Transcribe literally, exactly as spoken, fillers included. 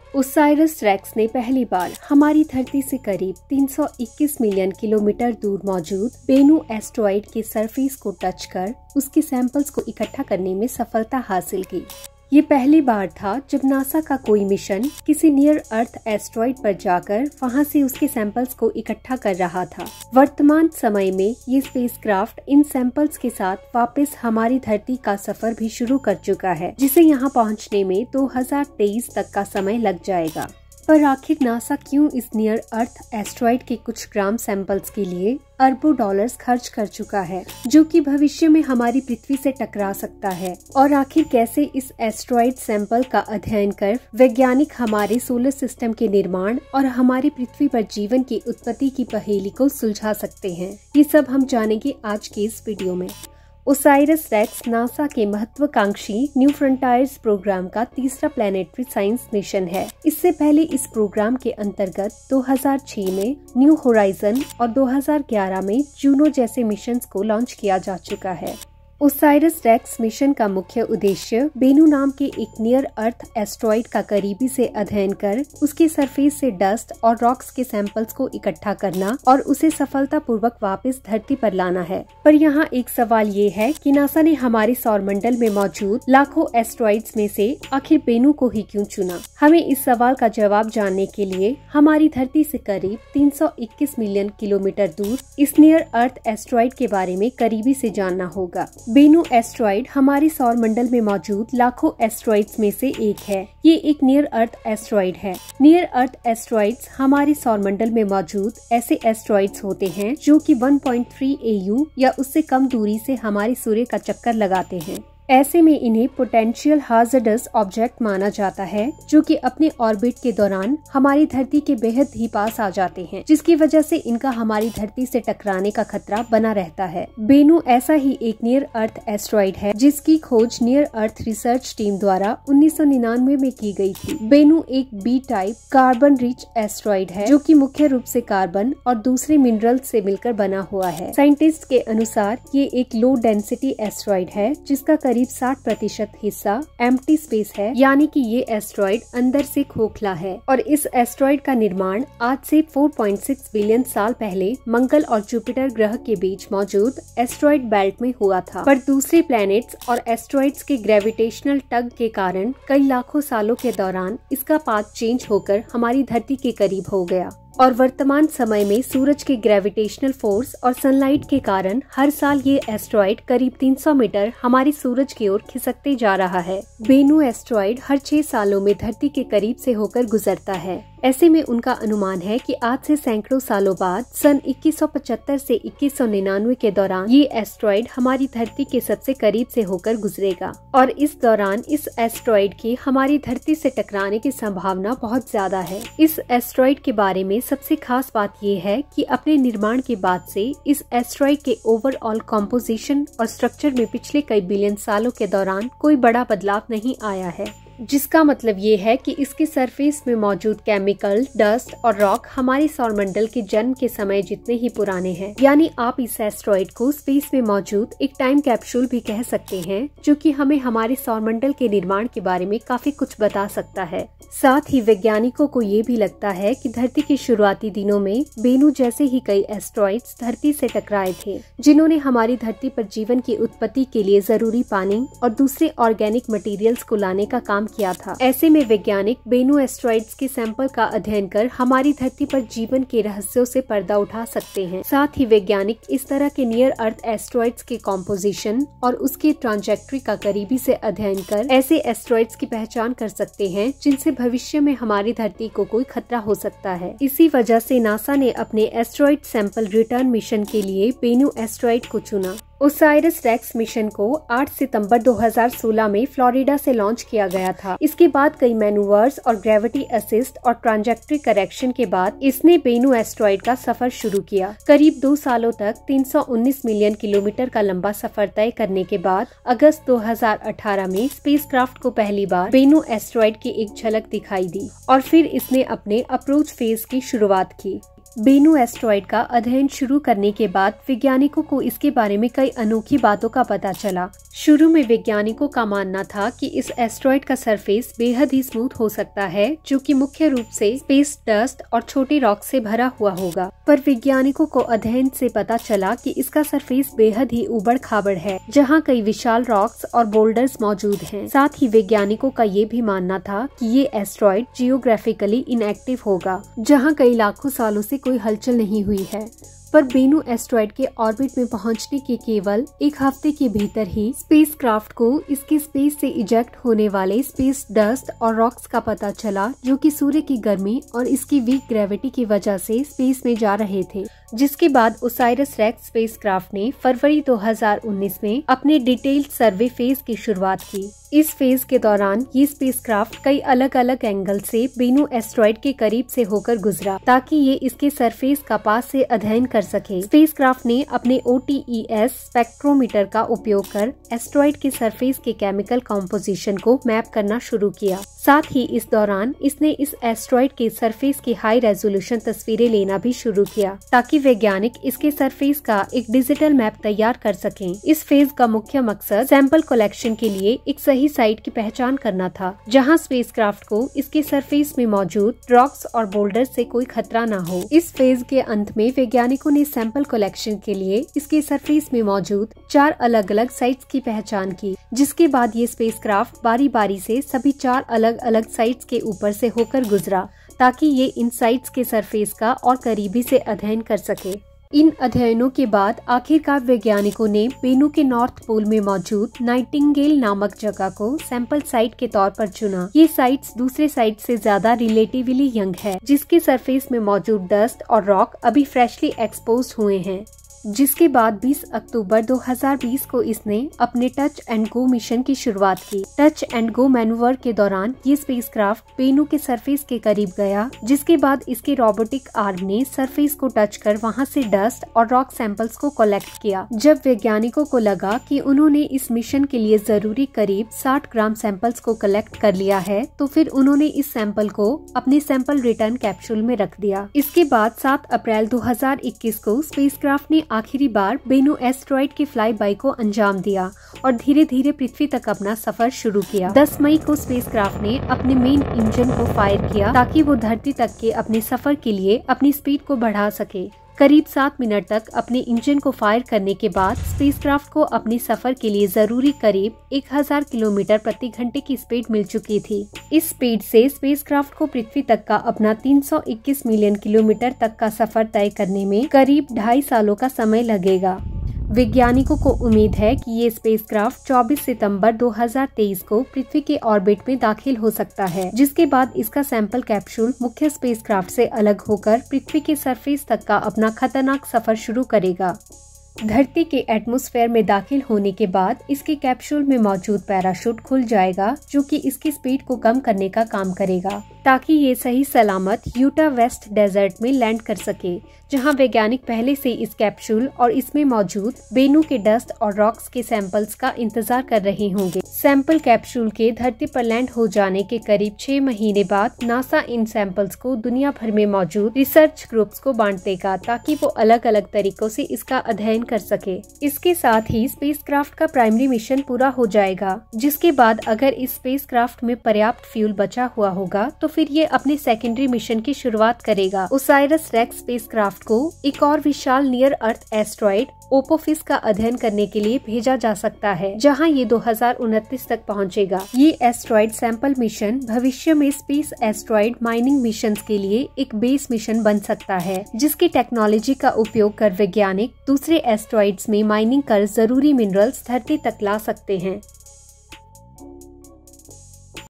ओसाइरस racks ने पहली बार हमारी धरती से करीब तीन सौ इक्कीस मिलियन किलोमीटर दूर मौजूद बेनू एस्टेरॉयड के सरफेस को टच कर उसके सैंपल्स को इकट्ठा करने में सफलता हासिल की। ये पहली बार था जब नासा का कोई मिशन किसी नियर अर्थ एस्टेरॉयड पर जाकर वहां से उसके सैंपल्स को इकट्ठा कर रहा था। वर्तमान समय में ये स्पेसक्राफ्ट इन सैंपल्स के साथ वापस हमारी धरती का सफर भी शुरू कर चुका है, जिसे यहाँ पहुँचने में दो हज़ार तेईस तक का समय लग जाएगा। पर आखिर नासा क्यों इस नियर अर्थ एस्टेरॉयड के कुछ ग्राम सैंपल्स के लिए अरबों डॉलर्स खर्च कर चुका है, जो कि भविष्य में हमारी पृथ्वी से टकरा सकता है? और आखिर कैसे इस एस्टेरॉयड सैंपल का अध्ययन कर वैज्ञानिक हमारे सोलर सिस्टम के निर्माण और हमारी पृथ्वी पर जीवन की उत्पत्ति की पहेली को सुलझा सकते हैं, ये सब हम जानेंगे आज के इस वीडियो में। ओसाइरस रेक्स नासा के महत्वाकांक्षी न्यू फ्रंटायर्स प्रोग्राम का तीसरा प्लैनेटरी साइंस मिशन है। इससे पहले इस प्रोग्राम के अंतर्गत दो हज़ार छह में न्यू होराइजन और दो हज़ार ग्यारह में जूनो जैसे मिशंस को लॉन्च किया जा चुका है। ओसाइरस रेक्स मिशन का मुख्य उद्देश्य बेनू नाम के एक नियर अर्थ एस्टेरॉयड का करीबी से अध्ययन कर उसके सरफेस से डस्ट और रॉक्स के सैंपल्स को इकट्ठा करना और उसे सफलतापूर्वक वापस धरती पर लाना है। पर यहाँ एक सवाल ये है कि नासा ने हमारे सौरमंडल में मौजूद लाखों एस्टेरॉयड्स में से आखिर बेनू को ही क्यों चुना? हमें इस सवाल का जवाब जानने के लिए हमारी धरती से करीब तीन सौ इक्कीस मिलियन किलोमीटर दूर इस नियर अर्थ एस्टेरॉयड के बारे में करीबी से जानना होगा। बेनू एस्टेरॉयड हमारे सौरमंडल में मौजूद लाखों एस्टेरॉयड्स में से एक है। ये एक नियर अर्थ एस्टेरॉयड है। नियर अर्थ एस्टेरॉयड्स हमारे सौरमंडल में मौजूद ऐसे एस्टेरॉयड्स होते हैं जो कि एक पॉइंट तीन ए यू या उससे कम दूरी से हमारे सूर्य का चक्कर लगाते हैं। ऐसे में इन्हें पोटेंशियल हाजर्डस ऑब्जेक्ट माना जाता है, जो कि अपने ऑर्बिट के दौरान हमारी धरती के बेहद ही पास आ जाते हैं, जिसकी वजह से इनका हमारी धरती से टकराने का खतरा बना रहता है। बेनू ऐसा ही एक नियर अर्थ एस्टेरॉयड है, जिसकी खोज नियर अर्थ रिसर्च टीम द्वारा उन्नीस सौ निन्यानवे में की गई थी। बेनू एक B type carbon rich asteroid है, जो कि मुख्य रूप से कार्बन और दूसरे मिनरल से मिलकर बना हुआ है। साइंटिस्ट के अनुसार ये एक लो डेंसिटी एस्टेरॉयड है, जिसका करीब साठ प्रतिशत हिस्सा एम्प्टी स्पेस है, यानी कि ये एस्टेरॉयड अंदर से खोखला है। और इस एस्टेरॉयड का निर्माण आज से चार पॉइंट छह बिलियन साल पहले मंगल और जुपिटर ग्रह के बीच मौजूद एस्टेरॉयड बेल्ट में हुआ था। पर दूसरे प्लैनेट्स और एस्टेरॉयड्स के ग्रेविटेशनल टग के कारण कई लाखों सालों के दौरान इसका पाथ चेंज होकर हमारी धरती के करीब हो गया। और वर्तमान समय में सूरज के ग्रेविटेशनल फोर्स और सनलाइट के कारण हर साल ये एस्टेरॉयड करीब तीन सौ मीटर हमारे सूरज की ओर खिसकते जा रहा है। बेनू एस्टेरॉयड हर छह सालों में धरती के करीब से होकर गुजरता है। ऐसे में उनका अनुमान है कि आज से सैकड़ों सालों बाद सन इक्कीस सौ पचहत्तर से इक्कीस सौ निन्यानवे के दौरान ये एस्टेरॉयड हमारी धरती के सबसे करीब से होकर गुजरेगा। और इस दौरान इस एस्टेरॉयड की हमारी धरती से टकराने की संभावना बहुत ज्यादा है। इस एस्टेरॉयड के बारे में सबसे खास बात ये है कि अपने निर्माण के बाद से इस एस्टेरॉयड के ओवरऑल कॉम्पोजिशन और स्ट्रक्चर में पिछले कई बिलियन सालों के दौरान कोई बड़ा बदलाव नहीं आया है, जिसका मतलब ये है कि इसके सरफेस में मौजूद केमिकल, डस्ट और रॉक हमारे सौरमंडल के जन्म के समय जितने ही पुराने हैं। यानी आप इस एस्टेरॉयड को स्पेस में मौजूद एक टाइम कैप्सूल भी कह सकते हैं, जो कि हमें हमारे सौरमंडल के निर्माण के बारे में काफी कुछ बता सकता है। साथ ही वैज्ञानिकों को ये भी लगता है कि धरती के शुरुआती दिनों में बेनू जैसे ही कई एस्टेरॉयड्स धरती से टकराए थे, जिन्होंने हमारी धरती पर जीवन की उत्पत्ति के लिए जरूरी पानी और दूसरे ऑर्गेनिक मटेरियल्स को लाने का काम किया था। ऐसे में वैज्ञानिक बेनू एस्टेरॉयड्स के सैंपल का अध्ययन कर हमारी धरती पर जीवन के रहस्यों से पर्दा उठा सकते हैं। साथ ही वैज्ञानिक इस तरह के नियर अर्थ एस्टेरॉयड्स के कॉम्पोजिशन और उसके ट्रांजेक्टरी का करीबी से अध्ययन कर ऐसे एस्टेरॉयड्स की पहचान कर सकते हैं जिनसे भविष्य में हमारी धरती को कोई खतरा हो सकता है। इसी वजह से नासा ने अपने एस्टेरॉयड सैंपल रिटर्न मिशन के लिए बेनू एस्टेरॉयड को चुना। ओसाइरस रेक्स मिशन को आठ सितंबर दो हज़ार सोलह में फ्लोरिडा से लॉन्च किया गया था। इसके बाद कई मैनूवर्स और ग्रेविटी असिस्ट और ट्रांजेक्टरी करेक्शन के बाद इसने बेनू एस्टेरॉयड का सफर शुरू किया। करीब दो सालों तक तीन सौ उन्नीस मिलियन किलोमीटर का लंबा सफर तय करने के बाद अगस्त दो हज़ार अठारह में स्पेसक्राफ्ट को पहली बार बेनू एस्टेरॉयड की एक झलक दिखाई दी और फिर इसने अपने अप्रोच फेज की शुरुआत की। बेनू एस्टेरॉयड का अध्ययन शुरू करने के बाद वैज्ञानिकों को इसके बारे में कई अनोखी बातों का पता चला। शुरू में वैज्ञानिकों का मानना था कि इस एस्ट्रॉइड का सरफेस बेहद ही स्मूथ हो सकता है, जो कि मुख्य रूप से स्पेस डस्ट और छोटे रॉक से भरा हुआ होगा। पर वैज्ञानिकों को अध्ययन से पता चला कि इसका सरफेस बेहद ही उबड़ खाबड़ है, जहां कई विशाल रॉक्स और बोल्डर्स मौजूद हैं। साथ ही वैज्ञानिकों का ये भी मानना था कि ये एस्ट्रॉइड जियोग्राफिकली इनएक्टिव होगा, जहां कई लाखों सालों से कोई हलचल नहीं हुई है। पर बेनू एस्ट्रॉइड के ऑर्बिट में पहुंचने के केवल एक हफ्ते के भीतर ही स्पेसक्राफ्ट को इसके स्पेस से इजेक्ट होने वाले स्पेस डस्ट और रॉक्स का पता चला, जो कि सूर्य की गर्मी और इसकी वीक ग्रेविटी की वजह से स्पेस में जा रहे थे। जिसके बाद ओसाइरस रेक्स स्पेसक्राफ्ट ने फरवरी दो हज़ार उन्नीस में अपने डिटेल्ड सर्वे फेज की शुरुआत की। इस फेज के दौरान ये स्पेसक्राफ्ट कई अलग अलग एंगल से बेनू एस्ट्रॉइड के करीब से होकर गुजरा, ताकि ये इसके सरफेस का पास से अध्ययन कर सके। स्पेसक्राफ्ट ने अपने O T E S spectrometer का उपयोग कर एस्ट्रॉइड के सरफेस के केमिकल कॉम्पोजिशन को मैप करना शुरू किया। साथ ही इस दौरान इसने इस एस्ट्रॉइड के सरफेस की हाई रेजोल्यूशन तस्वीरें लेना भी शुरू किया, ताकि वैज्ञानिक इसके सरफेस का एक डिजिटल मैप तैयार कर सकें। इस फेज का मुख्य मकसद सैंपल कलेक्शन के लिए एक सही साइट की पहचान करना था, जहां स्पेसक्राफ्ट को इसके सरफेस में मौजूद रॉक्स और बोल्डर से कोई खतरा न हो। इस फेज के अंत में वैज्ञानिकों ने सैंपल कलेक्शन के लिए इसके सरफेस में मौजूद चार अलग अलग साइट्स की पहचान की, जिसके बाद ये स्पेसक्राफ्ट बारी बारी से सभी चार अलग अलग साइट्स के ऊपर से होकर गुजरा, ताकि ये इन साइट्स के सरफेस का और करीबी से अध्ययन कर सके। इन अध्ययनों के बाद आखिरकार वैज्ञानिकों ने बेनू के नॉर्थ पोल में मौजूद नाइटिंगेल नामक जगह को सैंपल साइट के तौर पर चुना। ये साइट्स दूसरे साइट से ज्यादा रिलेटिवली यंग है, जिसके सरफेस में मौजूद डस्ट और रॉक अभी फ्रेशली एक्सपोज हुए हैं। जिसके बाद बीस अक्टूबर दो हज़ार बीस को इसने अपने टच एंड गो मिशन की शुरुआत की। टच एंड गो मैन्यूवर के दौरान ये स्पेसक्राफ्ट बेनू के सरफेस के करीब गया, जिसके बाद इसके रोबोटिक आर्म ने सरफेस को टच कर वहां से डस्ट और रॉक सैंपल्स को कलेक्ट किया। जब वैज्ञानिकों को लगा कि उन्होंने इस मिशन के लिए जरूरी करीब साठ ग्राम सैंपल्स को कलेक्ट कर लिया है, तो फिर उन्होंने इस सैंपल को अपने सैंपल रिटर्न कैप्सूल में रख दिया। इसके बाद सात अप्रैल दो हज़ार इक्कीस को स्पेसक्राफ्ट ने आखिरी बार बेनू एस्ट्रॉइड के फ्लाई बाय को अंजाम दिया और धीरे धीरे पृथ्वी तक अपना सफर शुरू किया। दस मई को स्पेसक्राफ्ट ने अपने मेन इंजन को फायर किया, ताकि वो धरती तक के अपने सफर के लिए अपनी स्पीड को बढ़ा सके। करीब सात मिनट तक अपने इंजन को फायर करने के बाद स्पेसक्राफ्ट को अपने सफर के लिए जरूरी करीब एक हज़ार किलोमीटर प्रति घंटे की स्पीड मिल चुकी थी। इस स्पीड से स्पेसक्राफ्ट को पृथ्वी तक का अपना तीन सौ इक्कीस मिलियन किलोमीटर तक का सफर तय करने में करीब ढाई सालों का समय लगेगा। वैज्ञानिकों को उम्मीद है कि ये स्पेसक्राफ्ट चौबीस सितंबर दो हज़ार तेईस को पृथ्वी के ऑर्बिट में दाखिल हो सकता है, जिसके बाद इसका सैंपल कैप्सूल मुख्य स्पेसक्राफ्ट से अलग होकर पृथ्वी के सरफेस तक का अपना खतरनाक सफर शुरू करेगा। धरती के एटमॉस्फेयर में दाखिल होने के बाद इसके कैप्सूल में मौजूद पैराशूट खुल जाएगा, जो कि इसकी स्पीड को कम करने का काम करेगा, ताकि ये सही सलामत यूटा वेस्ट डेजर्ट में लैंड कर सके, जहां वैज्ञानिक पहले से इस कैप्सूल और इसमें मौजूद बेनू के डस्ट और रॉक्स के सैंपल्स का इंतजार कर रहे होंगे। सैंपल कैप्सूल के धरती पर लैंड हो जाने के करीब छह महीने बाद नासा इन सैंपल्स को दुनिया भर में मौजूद रिसर्च ग्रुप्स को बांट देगा, ताकि वो अलग अलग तरीकों से इसका अध्ययन कर सके। इसके साथ ही स्पेसक्राफ्ट का प्राइमरी मिशन पूरा हो जाएगा, जिसके बाद अगर इस स्पेसक्राफ्ट में पर्याप्त फ्यूल बचा हुआ होगा, तो फिर ये अपने सेकेंडरी मिशन की शुरुआत करेगा। ओसाइरस रेक्स स्पेसक्राफ्ट को एक और विशाल नियर अर्थ एस्ट्रॉइड ओपोफिस का अध्ययन करने के लिए भेजा जा सकता है, जहां ये दो हज़ार उनतीस तक पहुंचेगा। ये एस्ट्रॉइड सैंपल मिशन भविष्य में स्पेस एस्ट्रॉइड माइनिंग मिशंस के लिए एक बेस मिशन बन सकता है, जिसकी टेक्नोलॉजी का उपयोग कर वैज्ञानिक दूसरे एस्ट्रॉइड्स में माइनिंग कर जरूरी मिनरल्स धरती तक ला सकते हैं।